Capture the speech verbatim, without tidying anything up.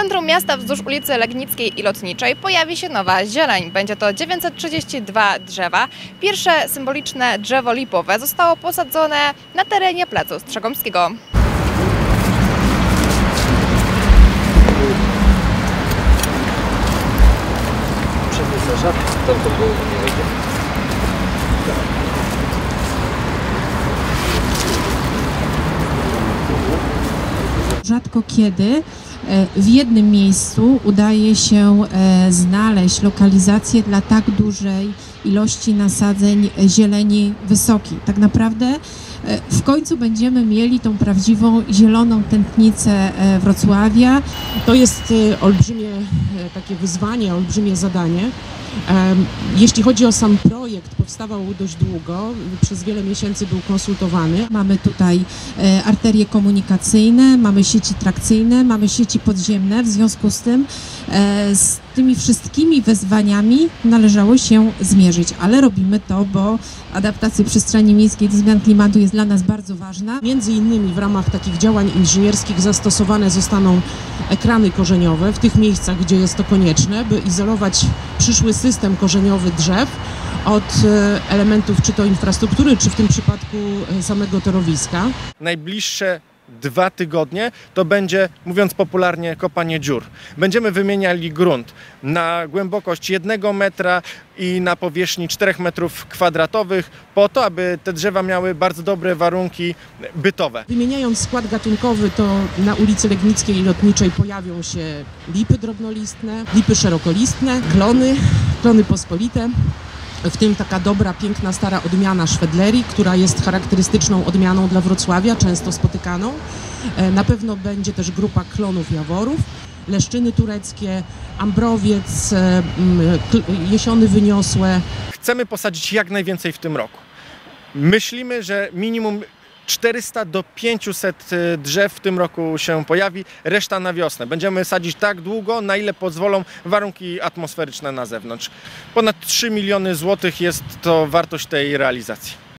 centrum miasta wzdłuż ulicy Legnickiej i Lotniczej pojawi się nowa zieleń. Będzie to dziewięćset trzydzieści dwa drzewa. Pierwsze symboliczne drzewo lipowe zostało posadzone na terenie placu Strzegomskiego. Rzadko kiedy w jednym miejscu udaje się znaleźć lokalizację dla tak dużej ilości nasadzeń zieleni wysokiej. Tak naprawdę w końcu będziemy mieli tą prawdziwą zieloną tętnicę Wrocławia. To jest olbrzymie takie wyzwanie, olbrzymie zadanie. Jeśli chodzi o sam projekt, powstawał dość długo, przez wiele miesięcy był konsultowany. Mamy tutaj arterie komunikacyjne, mamy sieci trakcyjne, mamy sieci podziemne, w związku z tym z tymi wszystkimi wyzwaniami należało się zmierzyć, ale robimy to, bo adaptacja przestrzeni miejskiej do zmian klimatu jest dla nas bardzo ważna. Między innymi w ramach takich działań inżynierskich zastosowane zostaną ekrany korzeniowe w tych miejscach, gdzie jest to konieczne, by izolować przyszły system korzeniowy drzew od elementów czy to infrastruktury, czy w tym przypadku samego torowiska. Najbliższe dwa tygodnie to będzie, mówiąc popularnie, kopanie dziur. Będziemy wymieniali grunt na głębokość jednego metra i na powierzchni czterech metrów kwadratowych po to, aby te drzewa miały bardzo dobre warunki bytowe. Wymieniając skład gatunkowy, to na ulicy Legnickiej i Lotniczej pojawią się lipy drobnolistne, lipy szerokolistne, klony, klony pospolite. W tym taka dobra, piękna, stara odmiana szwedlerii, która jest charakterystyczną odmianą dla Wrocławia, często spotykaną. Na pewno będzie też grupa klonów jaworów, leszczyny tureckie, ambrowiec, jesiony wyniosłe. Chcemy posadzić jak najwięcej w tym roku. Myślimy, że minimum czterysta do pięciuset drzew w tym roku się pojawi, reszta na wiosnę. Będziemy sadzić tak długo, na ile pozwolą warunki atmosferyczne na zewnątrz. Ponad trzy miliony złotych jest to wartość tej realizacji.